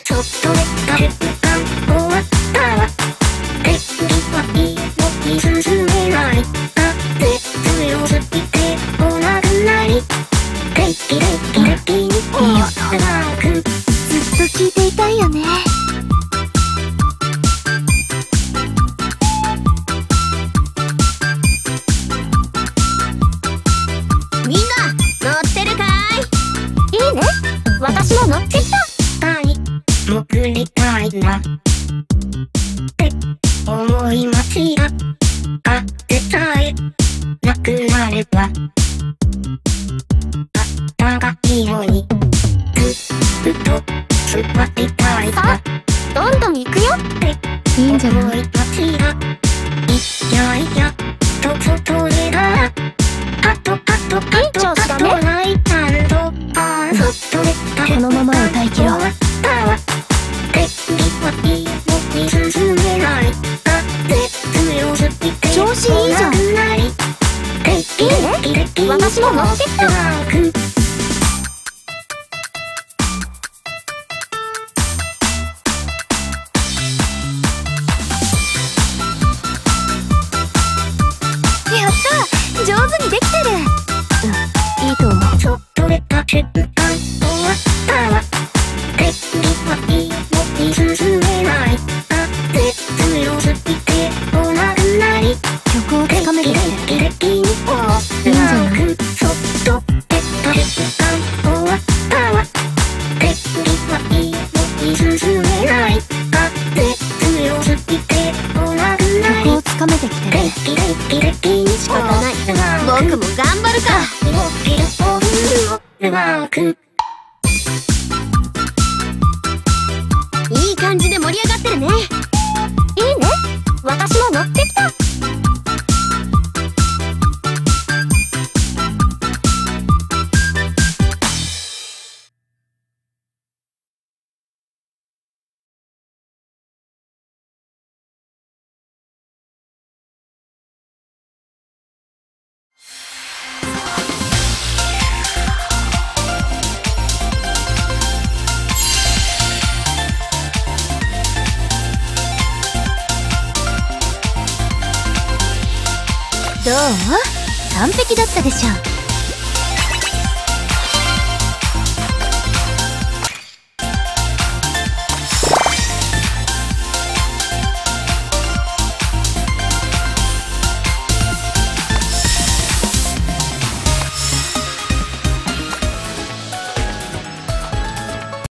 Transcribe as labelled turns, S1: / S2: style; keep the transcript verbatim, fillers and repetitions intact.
S1: ちょっとで誰か終わったわ。で次はいいのに進めない。あで強すぎて来なくない。レイキレイキレキにいい音がくずっと聞いていたいよね。
S2: みんな乗ってるかい？
S1: いいね、私も乗ってきた。はい、潜りたいなって思いますが、あでさえなくなればあったかいのにずっと座りたいさ。どんどん行くよっていいんじゃない？思いますが、いやいやと外でだハトハトハトハトないちゃんとあそっとで
S2: このまま歌い切ろう。
S1: 調子いいじゃん。いいね、私も乗ってきた。
S2: やった、上手にできてる。うん、いいと思う。
S1: ちょっとでた瞬間終わったわ。で次はいいのに進めない。あで強すぎて来なくない。
S2: 曲をつかめてきてる。
S1: いいんじゃない？ちょっとでた瞬間終わったわ。で次はいいのに進めない。あで強すぎて来なくない。
S2: 曲をつかめてきてる。仕方ない。僕も頑張るか。いい感じで盛り上がってるね。いいね、
S1: 私も乗ってきた。
S2: どう？完璧だったでしょ。